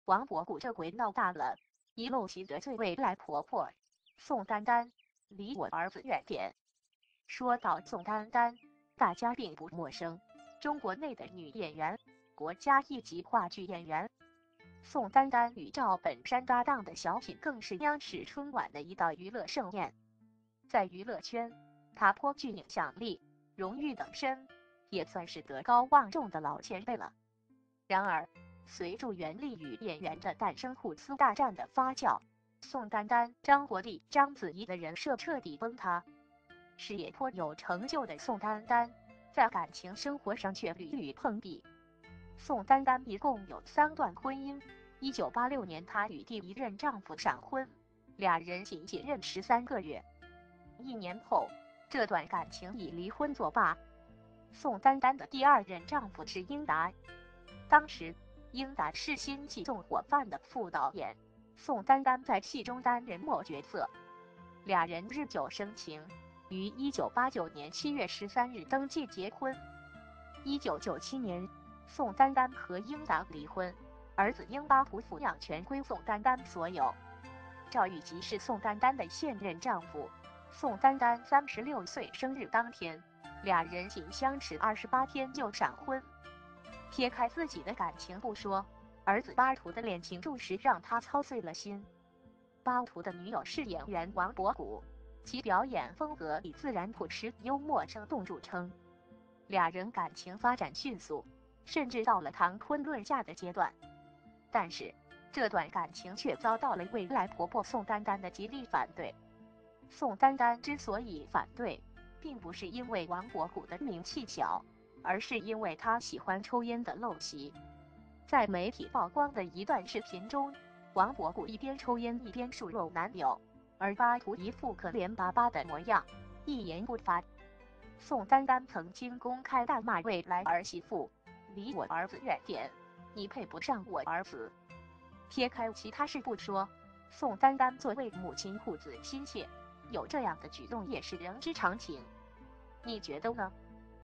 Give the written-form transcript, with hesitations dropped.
王博古这回闹大了，一漏气得罪未来婆婆宋丹丹，离我儿子远点。说到宋丹丹，大家并不陌生，中国内的女演员，国家一级话剧演员。宋丹丹与赵本山搭档的小品更是央视春晚的一道娱乐盛宴，在娱乐圈，她颇具影响力，荣誉等身，也算是德高望重的老前辈了。然而，随着袁立与演员的诞生，互撕大战的发酵，宋丹丹、张国立、章子怡的人设彻底崩塌。事业颇有成就的宋丹丹，在感情生活上却屡屡碰壁。宋丹丹一共有3段婚姻，1986年她与第一任丈夫闪婚，俩人仅认13个月。1年后，这段感情以离婚作罢。宋丹丹的第2任丈夫是英达，当时英达是新戏《纵火犯》的副导演，宋丹丹在戏中担任末角色，俩人日久生情，于1989年7月13日登记结婚。1997年，宋丹丹和英达离婚，儿子英巴图抚养权归宋丹丹所有。赵玉吉是宋丹丹的现任丈夫，宋丹丹36岁生日当天，俩人仅相持28天就闪婚。撇开自己的感情不说，儿子巴图的恋情着实让他操碎了心。巴图的女友是演员王博古，其表演风格以自然朴实、幽默生动著称。俩人感情发展迅速，甚至到了谈婚论嫁的阶段。但是，这段感情却遭到了未来婆婆宋丹丹的极力反对。宋丹丹之所以反对，并不是因为王博古的名气小，而是因为他喜欢抽烟的陋习。在媒体曝光的一段视频中，王博古一边抽烟一边数落男友，而巴图一副可怜巴巴的模样，一言不发。宋丹丹曾经公开大骂未来儿媳妇：“离我儿子远点，你配不上我儿子。”撇开其他事不说，宋丹丹作为母亲护子心切，有这样的举动也是人之常情。你觉得呢？